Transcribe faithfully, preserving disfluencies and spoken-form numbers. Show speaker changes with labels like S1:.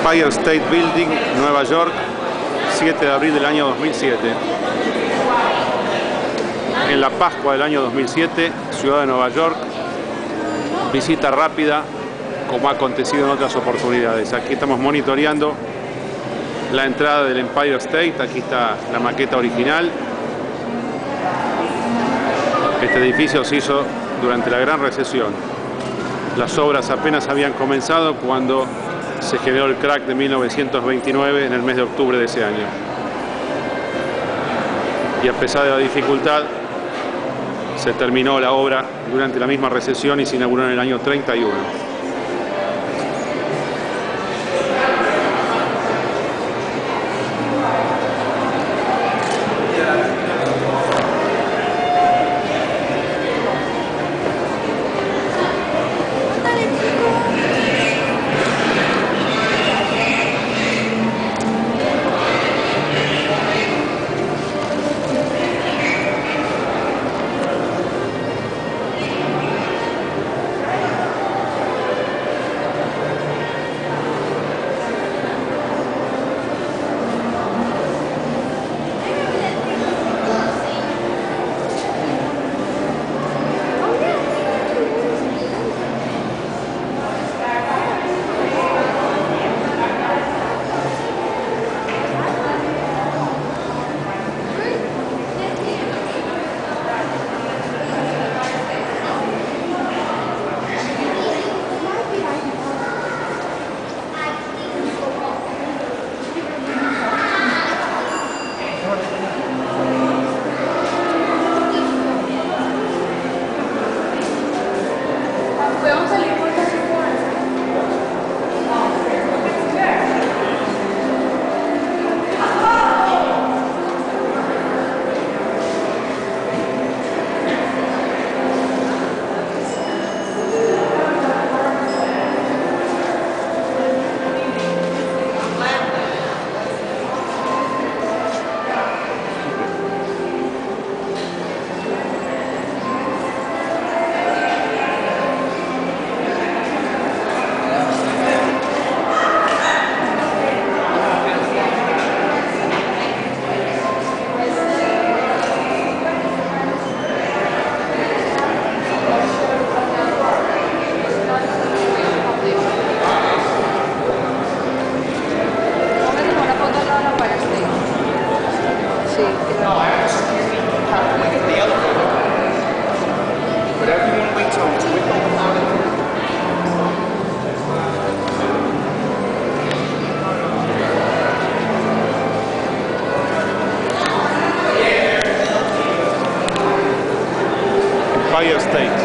S1: Empire State Building, Nueva York, siete de abril del año dos mil siete. En la Pascua del año dos mil siete, ciudad de Nueva York, visita rápida, como ha acontecido en otras oportunidades. Aquí estamos monitoreando la entrada del Empire State. Aquí está la maqueta original. Este edificio se hizo durante la Gran Recesión. Las obras apenas habían comenzado cuando se generó el crack de mil novecientos veintinueve en el mes de octubre de ese año. Y a pesar de la dificultad, se terminó la obra durante la misma recesión y se inauguró en el año treinta y uno. Empire State.